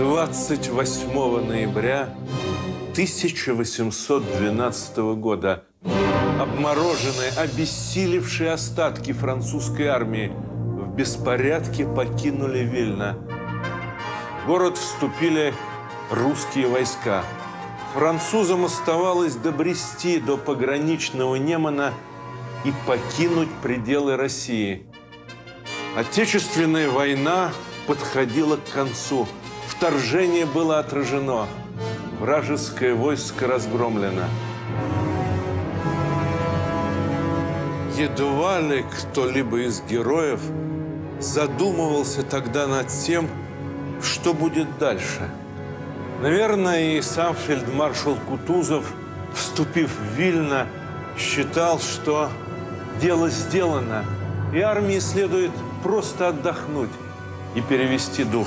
28 ноября 1812 года обмороженные, обессилевшие остатки французской армии в беспорядке покинули Вильно. В город вступили русские войска. Французам оставалось добрести до пограничного Немана и покинуть пределы России. Отечественная война подходила к концу. Вторжение было отражено. Вражеское войско разгромлено. Едва ли кто-либо из героев задумывался тогда над тем, что будет дальше. Наверное, и сам фельдмаршал Кутузов, вступив в Вильно, считал, что дело сделано, и армии следует просто отдохнуть и перевести дух.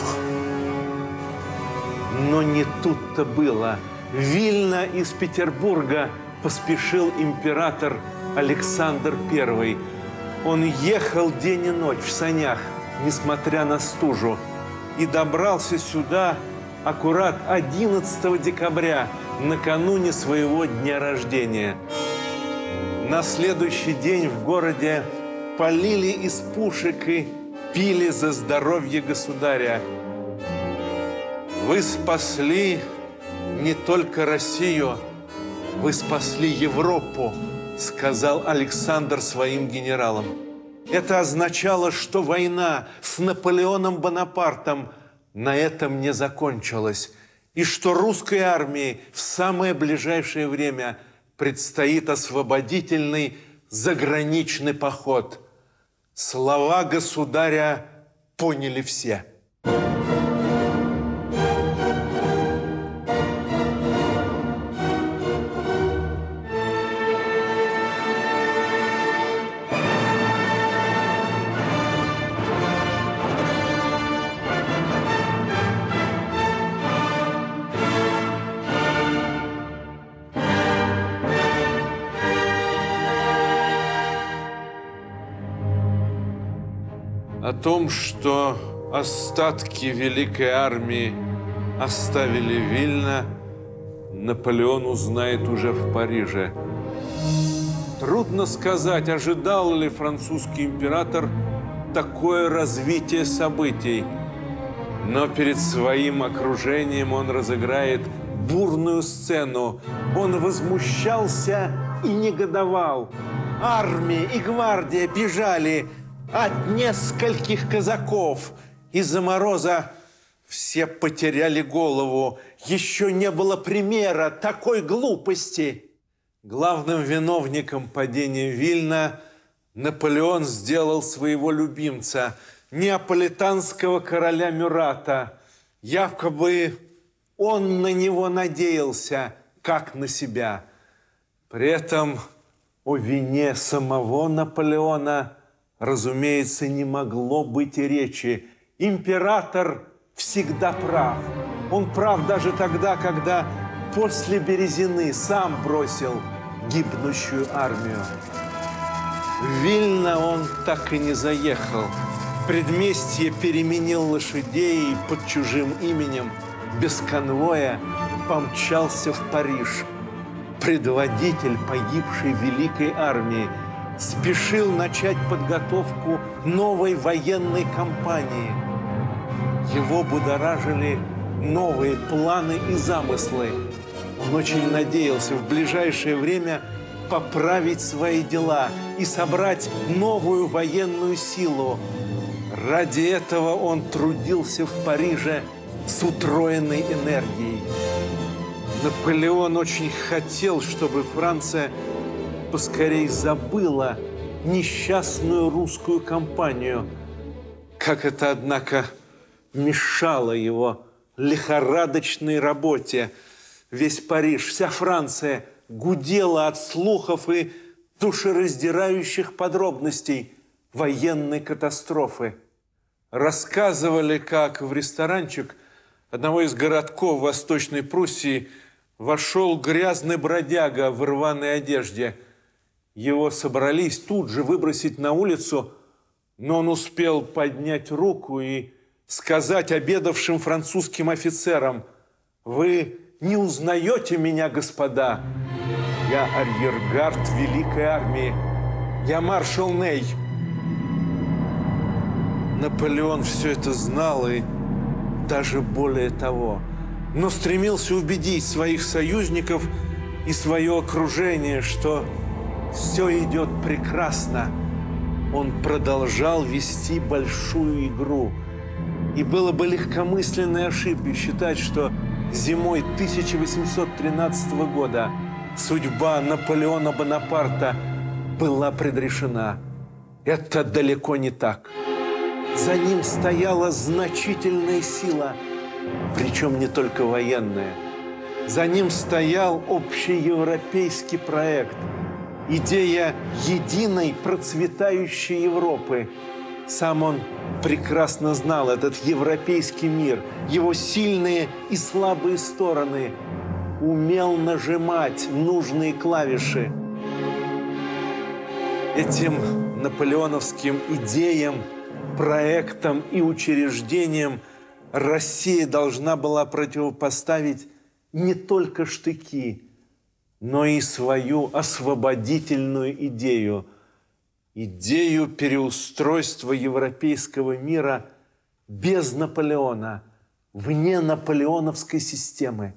Но не тут-то было. В Вильно из Петербурга поспешил император Александр I. Он ехал день и ночь в санях, несмотря на стужу, и добрался сюда аккурат 11 декабря, накануне своего дня рождения. На следующий день в городе полили из пушек и пили за здоровье государя. Вы спасли не только Россию, вы спасли Европу, сказал Александр своим генералам. Это означало, что война с Наполеоном Бонапартом на этом не закончилась, и что русской армии в самое ближайшее время предстоит освободительный заграничный поход. Слова государя поняли все. О том, что остатки Великой армии оставили Вильно, Наполеон узнает уже в Париже. Трудно сказать, ожидал ли французский император такое развитие событий, но перед своим окружением он разыграет бурную сцену. Он возмущался и негодовал. Армия и гвардия бежали от нескольких казаков. Из-за мороза все потеряли голову. Еще не было примера такой глупости. Главным виновником падения Вильно Наполеон сделал своего любимца, неаполитанского короля Мюрата. Якобы он на него надеялся, как на себя. При этом о вине самого Наполеона, разумеется, не могло быть и речи. Император всегда прав. Он прав даже тогда, когда после Березины сам бросил гибнущую армию. В Вильно он так и не заехал. В предместье переменил лошадей и под чужим именем, без конвоя, помчался в Париж. Предводитель погибшей Великой армии спешил начать подготовку новой военной кампании. Его будоражили новые планы и замыслы. Он очень надеялся в ближайшее время поправить свои дела и собрать новую военную силу. Ради этого он трудился в Париже с утроенной энергией. Наполеон очень хотел, чтобы Франция поскорей забыла несчастную русскую кампанию. Как это, однако, мешало его лихорадочной работе. Весь Париж, вся Франция гудела от слухов и душераздирающих подробностей военной катастрофы. Рассказывали, как в ресторанчик одного из городков Восточной Пруссии вошел грязный бродяга в рваной одежде. Его собрались тут же выбросить на улицу, но он успел поднять руку и сказать обедавшим французским офицерам: «Вы не узнаете меня, господа? Я арьергард Великой Армии. Я маршал Ней». Наполеон все это знал и даже более того, но стремился убедить своих союзников и свое окружение, что все идет прекрасно. Он продолжал вести большую игру. И было бы легкомысленной ошибкой считать, что зимой 1813 года судьба Наполеона Бонапарта была предрешена. Это далеко не так. За ним стояла значительная сила, причем не только военная. За ним стоял общеевропейский проект, идея единой процветающей Европы. Сам он прекрасно знал этот европейский мир, его сильные и слабые стороны, умел нажимать нужные клавиши. Этим наполеоновским идеям, проектам и учреждениям Россия должна была противопоставить не только штыки, но и свою освободительную идею. Идею переустройства европейского мира без Наполеона, вне наполеоновской системы.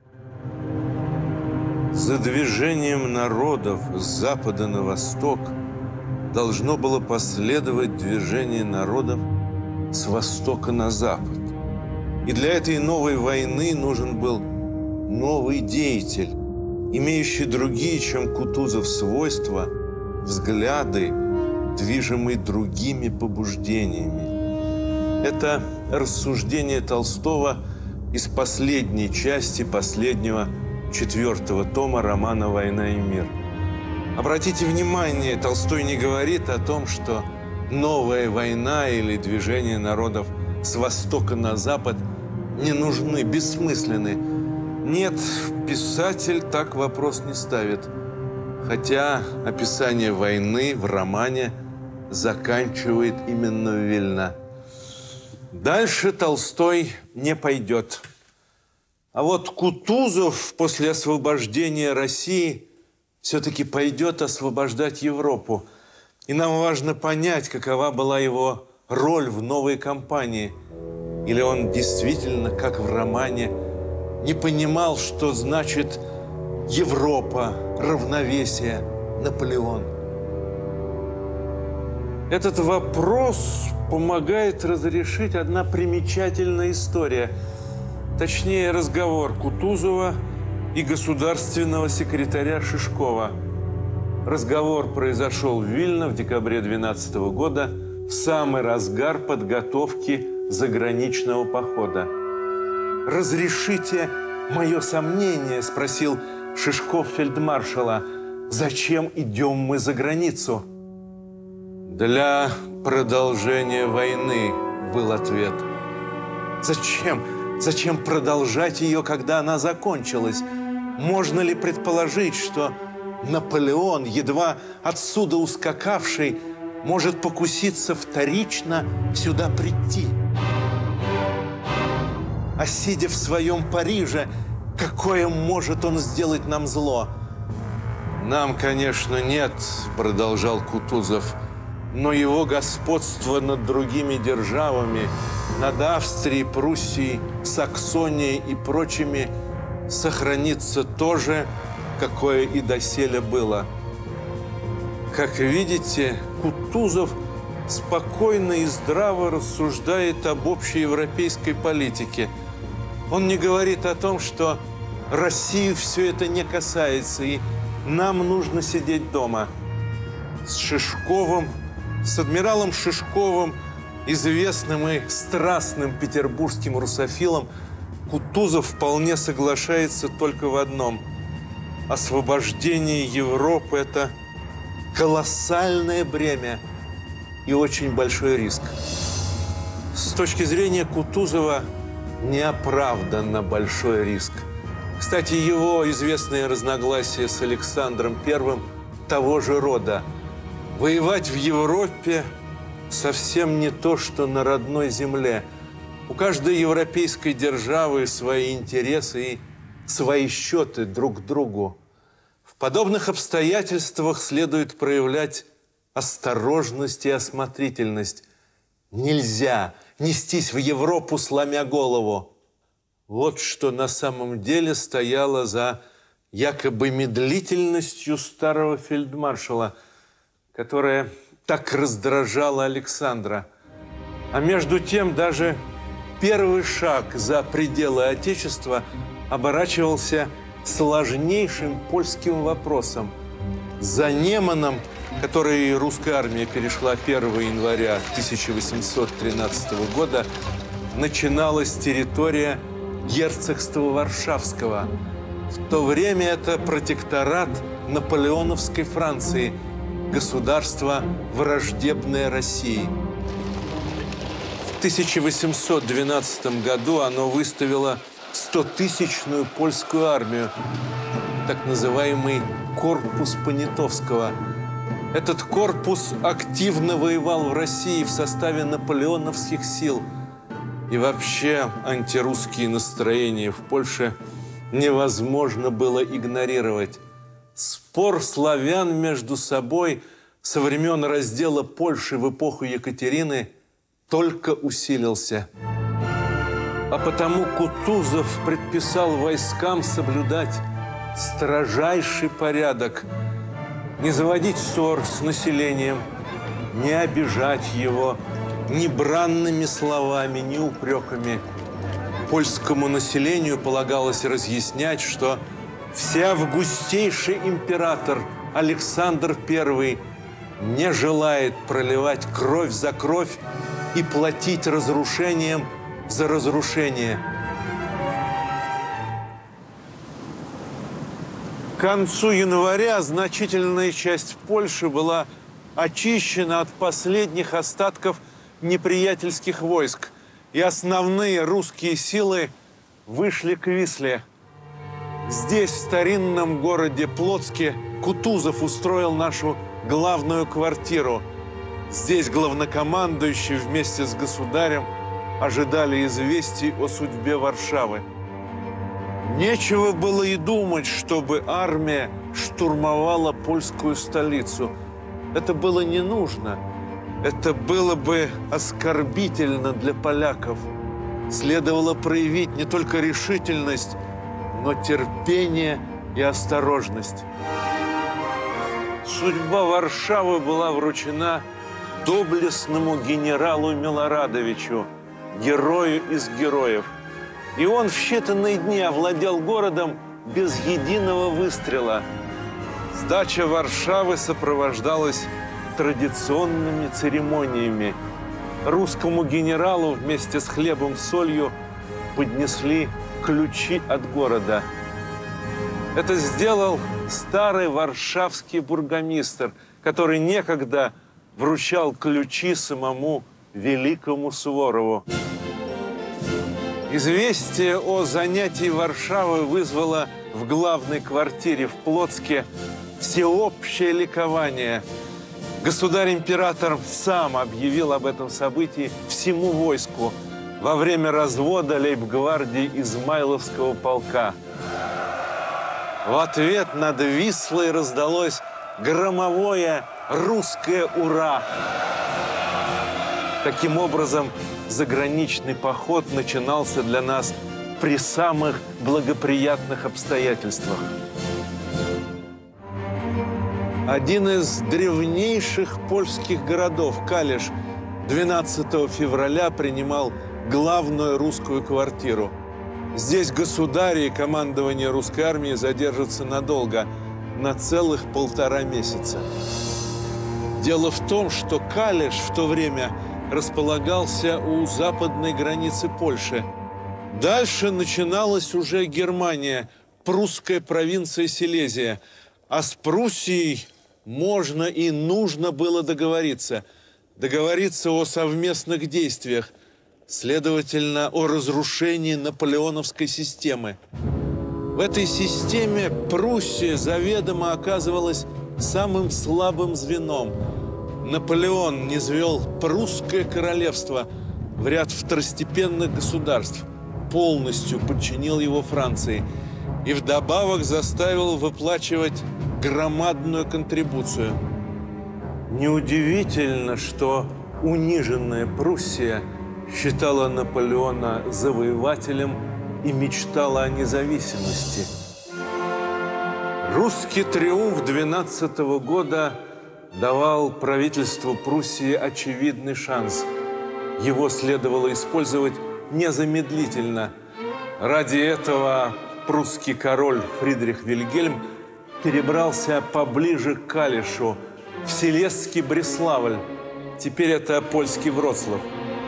За движением народов с запада на восток должно было последовать движение народов с востока на запад. И для этой новой войны нужен был новый деятель, имеющий другие, чем Кутузов, свойства, взгляды, движимые другими побуждениями. Это рассуждение Толстого из последней части последнего 4-го тома романа «Война и мир». Обратите внимание, Толстой не говорит о том, что новая война или движение народов с востока на запад не нужны, бессмысленны. Нет, писатель так вопрос не ставит. Хотя описание войны в романе заканчивает именно Вильна. Дальше Толстой не пойдет. А вот Кутузов после освобождения России все-таки пойдет освобождать Европу. И нам важно понять, какова была его роль в новой кампании. Или он действительно, как в романе, не понимал, что значит Европа, равновесие, Наполеон. Этот вопрос помогает разрешить одна примечательная история. Точнее, разговор Кутузова и государственного секретаря Шишкова. Разговор произошел в Вильно в декабре 2012 года, в самый разгар подготовки заграничного похода. «Разрешите мое сомнение?» – спросил Шишков фельдмаршала. «Зачем идем мы за границу?» «Для продолжения войны», – был ответ. «Зачем? Зачем продолжать ее, когда она закончилась? Можно ли предположить, что Наполеон, едва отсюда ускакавший, может покуситься вторично сюда прийти? А сидя в своем Париже, какое может он сделать нам зло?» «Нам, конечно, нет», – продолжал Кутузов, «но его господство над другими державами, над Австрией, Пруссией, Саксонией и прочими, сохранится то же, какое и доселе было». Как видите, Кутузов спокойно и здраво рассуждает об общеевропейской политике. Он не говорит о том, что Россию все это не касается, и нам нужно сидеть дома. С Шишковым, с адмиралом Шишковым, известным и страстным петербургским русофилом, Кутузов вполне соглашается только в одном. Освобождение Европы – это колоссальное бремя и очень большой риск. С точки зрения Кутузова неоправданно большой риск. Кстати, его известные разногласия с Александром I того же рода. Воевать в Европе совсем не то, что на родной земле. У каждой европейской державы свои интересы и свои счеты друг к другу. В подобных обстоятельствах следует проявлять осторожность и осмотрительность. Нельзя нестись в Европу, сломя голову. Вот что на самом деле стояло за якобы медлительностью старого фельдмаршала, которая так раздражала Александра. А между тем даже первый шаг за пределы Отечества оборачивался сложнейшим польским вопросом. За Неманом, который русская армия перешла 1 января 1813 года, начиналась территория герцогства Варшавского. В то время это протекторат наполеоновской Франции, государство, враждебное России. В 1812 году оно выставило 100-тысячную польскую армию, так называемый корпус Понятовского. Этот корпус активно воевал в России в составе наполеоновских сил. И вообще антирусские настроения в Польше невозможно было игнорировать. Спор славян между собой со времен раздела Польши в эпоху Екатерины только усилился. А потому Кутузов предписал войскам соблюдать строжайший порядок, не заводить ссор с населением, не обижать его ни бранными словами, ни упреками. Польскому населению полагалось разъяснять, что всеавгустейший император Александр I не желает проливать кровь за кровь и платить разрушением за разрушение. К концу января значительная часть Польши была очищена от последних остатков неприятельских войск, и основные русские силы вышли к Висле. Здесь, в старинном городе Плотске, Кутузов устроил нашу главную квартиру. Здесь главнокомандующий вместе с государем ожидали известий о судьбе Варшавы. Нечего было и думать, чтобы армия штурмовала польскую столицу. Это было не нужно. Это было бы оскорбительно для поляков. Следовало проявить не только решительность, но терпение и осторожность. Судьба Варшавы была вручена доблестному генералу Милорадовичу, герою из героев. И он в считанные дни овладел городом без единого выстрела. Сдача Варшавы сопровождалась традиционными церемониями. Русскому генералу вместе с хлебом, солью поднесли ключи от города. Это сделал старый варшавский бургомистр, который некогда вручал ключи самому великому Суворову. Известие о занятии Варшавы вызвало в главной квартире в Плотске всеобщее ликование. Государь-император сам объявил об этом событии всему войску во время развода лейб-гвардии Измайловского полка. В ответ над Вислой раздалось громовое русское «Ура!». Таким образом, заграничный поход начинался для нас при самых благоприятных обстоятельствах. Один из древнейших польских городов, Калиш, 12 февраля принимал главную русскую квартиру. Здесь государь и командование русской армии задержатся надолго, на целых 1,5 месяца. Дело в том, что Калиш в то время располагался у западной границы Польши. Дальше начиналась уже Германия, прусская провинция Силезия. А с Пруссией можно и нужно было договориться. Договориться о совместных действиях, следовательно, о разрушении наполеоновской системы. В этой системе Пруссия заведомо оказывалась самым слабым звеном. Наполеон низвел прусское королевство в ряд второстепенных государств, полностью подчинил его Франции и вдобавок заставил выплачивать громадную контрибуцию. Неудивительно, что униженная Пруссия считала Наполеона завоевателем и мечтала о независимости. Русский триумф 12 года давал правительству Пруссии очевидный шанс. Его следовало использовать незамедлительно. Ради этого прусский король Фридрих Вильгельм перебрался поближе к Калишу, в Силезский Бреславль. Теперь это польский Вроцлав.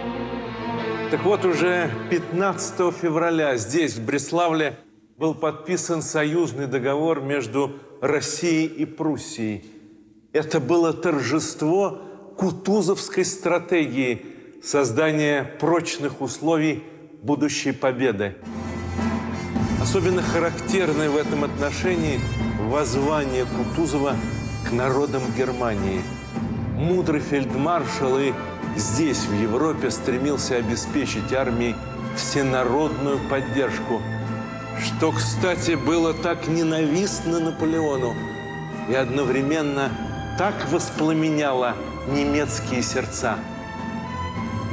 Так вот, уже 15 февраля здесь, в Бреславле, был подписан союзный договор между Россией и Пруссией. Это было торжество кутузовской стратегии создания прочных условий будущей победы. Особенно характерное в этом отношении воззвание Кутузова к народам Германии. Мудрый фельдмаршал и здесь, в Европе, стремился обеспечить армии всенародную поддержку, что, кстати, было так ненавистно Наполеону и одновременно так воспламеняло немецкие сердца. В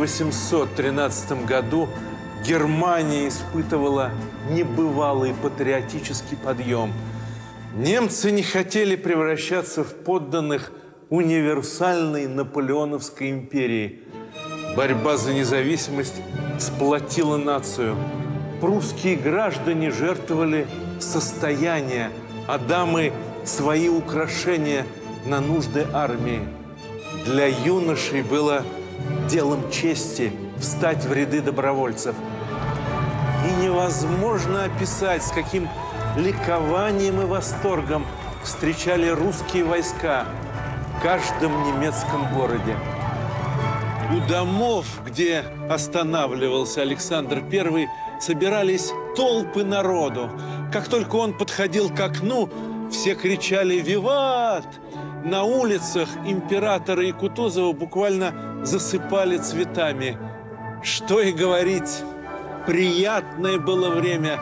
1813 году Германия испытывала небывалый патриотический подъем. Немцы не хотели превращаться в подданных универсальной наполеоновской империи. Борьба за независимость сплотила нацию. Прусские граждане жертвовали состояние, а дамы – свои украшения на нужды армии. Для юношей было делом чести встать в ряды добровольцев. И невозможно описать, с каким ликованием и восторгом встречали русские войска в каждом немецком городе. У домов, где останавливался Александр I, собирались толпы народу. Как только он подходил к окну, все кричали «Виват!». На улицах императора и Кутузова буквально засыпали цветами. Что и говорить, приятное было время.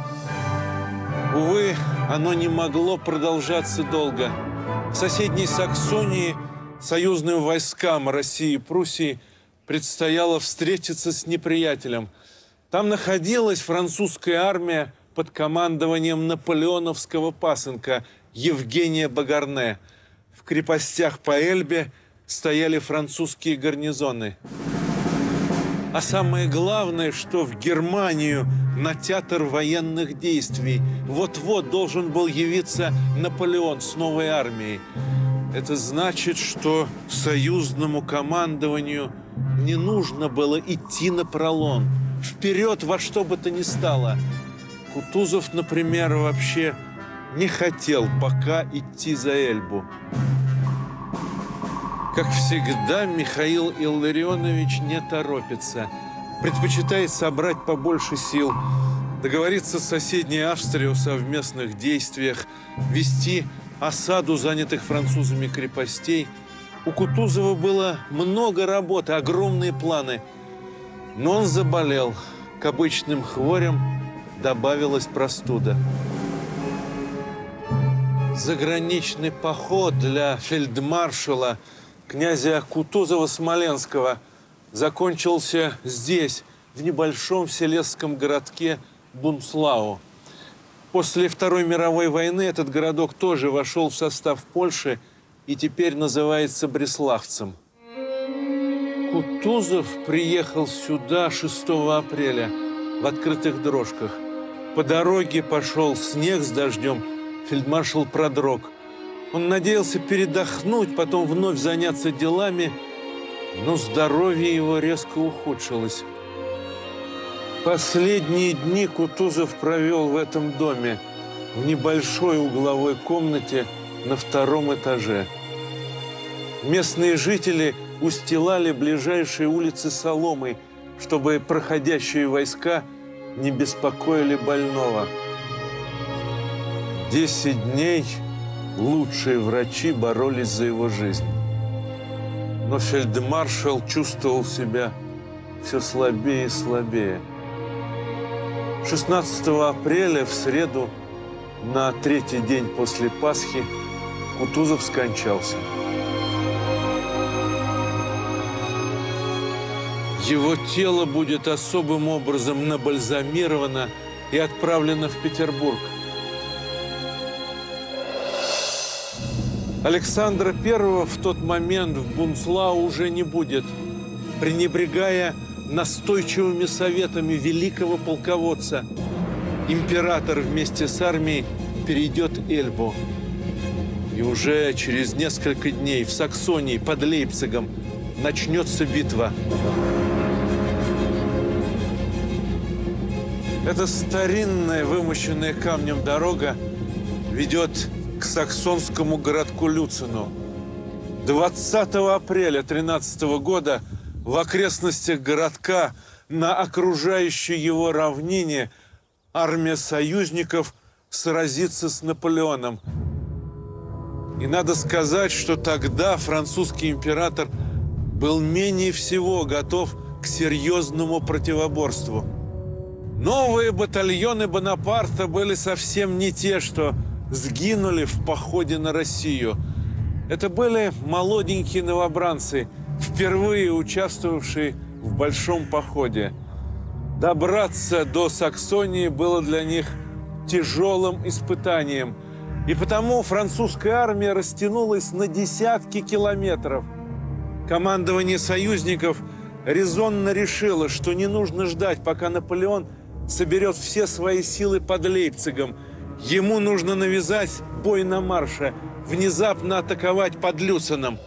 Увы, оно не могло продолжаться долго. В соседней Саксонии союзным войскам России и Пруссии предстояло встретиться с неприятелем. Там находилась французская армия под командованием наполеоновского пасынка Евгения Багарне. В крепостях по Эльбе стояли французские гарнизоны. А самое главное, что в Германию на театр военных действий вот-вот должен был явиться Наполеон с новой армией. Это значит, что союзному командованию не нужно было идти напролом, вперед во что бы то ни стало. Кутузов, например, вообще не хотел пока идти за Эльбу. Как всегда, Михаил Илларионович не торопится. Предпочитает собрать побольше сил, договориться с соседней Австрией о совместных действиях, вести осаду занятых французами крепостей. У Кутузова было много работы, огромные планы. Но он заболел. К обычным хворям добавилась простуда. Заграничный поход для фельдмаршала князя Кутузова-Смоленского закончился здесь, в небольшом силезском городке Бунцлау. После Второй мировой войны этот городок тоже вошел в состав Польши и теперь называется Бреславцем. Кутузов приехал сюда 6 апреля в открытых дрожках. По дороге пошел снег с дождем, фельдмаршал продрог. Он надеялся передохнуть, потом вновь заняться делами, но здоровье его резко ухудшилось. Последние дни Кутузов провел в этом доме, в небольшой угловой комнате на 2-м этаже. Местные жители устилали ближайшие улицы соломой, чтобы проходящие войска не беспокоили больного. 10 дней лучшие врачи боролись за его жизнь. Но фельдмаршал чувствовал себя все слабее и слабее. 16 апреля, в среду, на третий день после Пасхи, Кутузов скончался. Его тело будет особым образом набальзамировано и отправлено в Петербург. Александра I в тот момент в Бунцлау уже не будет. Пренебрегая настойчивыми советами великого полководца, император вместе с армией перейдет Эльбу. И уже через несколько дней в Саксонии под Лейпцигом начнется битва. Эта старинная, вымощенная камнем дорога ведет к саксонскому городку Люцину. 20 апреля 13 года в окрестностях городка на окружающей его равнине армия союзников сразится с Наполеоном. И надо сказать, что тогда французский император был менее всего готов к серьезному противоборству. Новые батальоны Бонапарта были совсем не те, что сгинули в походе на Россию. Это были молоденькие новобранцы, впервые участвовавшие в большом походе. Добраться до Саксонии было для них тяжелым испытанием, и потому французская армия растянулась на десятки километров. Командование союзников резонно решило, что не нужно ждать, пока Наполеон соберет все свои силы под Лейпцигом. Ему нужно навязать бой на марше, внезапно атаковать под Люценом.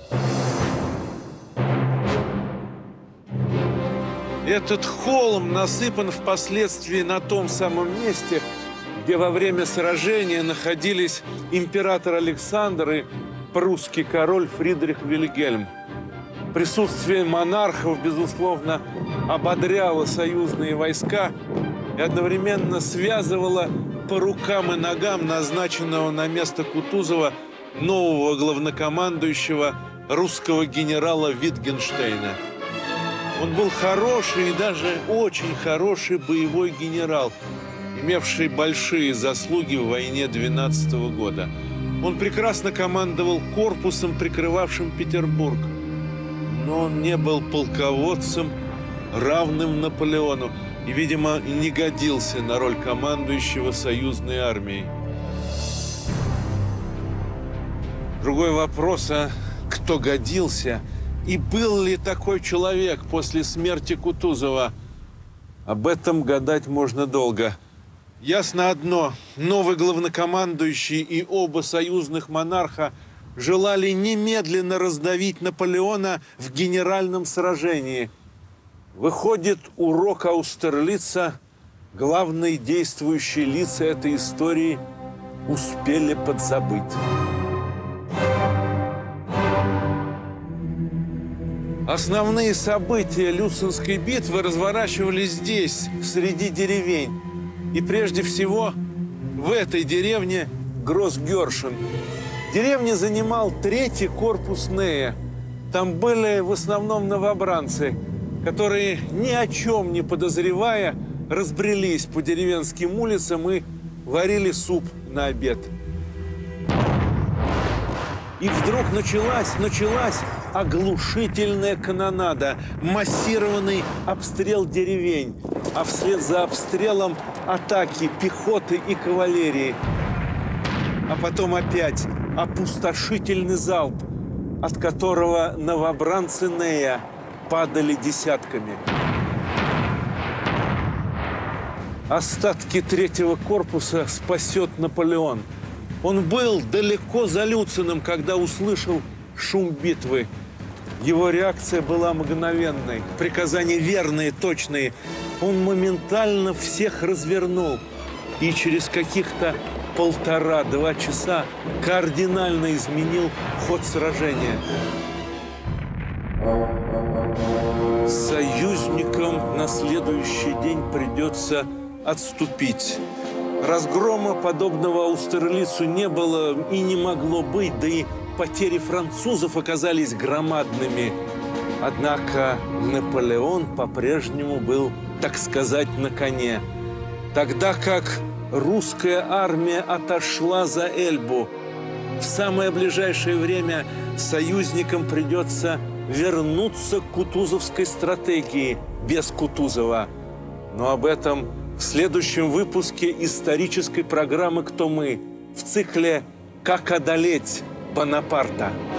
Этот холм насыпан впоследствии на том самом месте, где во время сражения находились император Александр и прусский король Фридрих Вильгельм. Присутствие монархов, безусловно, ободряло союзные войска и одновременно связывало по рукам и ногам назначенного на место Кутузова нового главнокомандующего русского генерала Витгенштейна. Он был хороший и даже очень хороший боевой генерал, имевший большие заслуги в войне 12 года. Он прекрасно командовал корпусом, прикрывавшим Петербург. Но он не был полководцем, равным Наполеону, и, видимо, не годился на роль командующего союзной армией. Другой вопрос, кто годился и был ли такой человек после смерти Кутузова? Об этом гадать можно долго. Ясно одно: новый главнокомандующий и оба союзных монарха желали немедленно раздавить Наполеона в генеральном сражении. Выходит, урок Аустерлица, главные действующие лица этой истории успели подзабыть. Основные события Люценской битвы разворачивались здесь, среди деревень. И прежде всего в этой деревне Гросс-Гершен. Деревню занимал 3-й корпус Нея. Там были в основном новобранцы, которые, ни о чем не подозревая, разбрелись по деревенским улицам и варили суп на обед. И вдруг началась оглушительная канонада, массированный обстрел деревень, а вслед за обстрелом атаки пехоты и кавалерии. А потом опять опустошительный залп, от которого новобранцы Нея падали десятками. Остатки 3-го корпуса спасет Наполеон. Он был далеко за Люцином, когда услышал шум битвы. Его реакция была мгновенной, приказания верные, точные. Он моментально всех развернул. И через каких-то 1,5–2 часа кардинально изменил ход сражения. Союзникам на следующий день придется отступить. Разгрома, подобного Аустерлицу, не было и не могло быть, да и потери французов оказались громадными. Однако Наполеон по-прежнему был, так сказать, на коне. Тогда как русская армия отошла за Эльбу, в самое ближайшее время союзникам придется вернуться к кутузовской стратегии без Кутузова. Но об этом в следующем выпуске исторической программы «Кто мы?» в цикле «Как одолеть Бонапарта».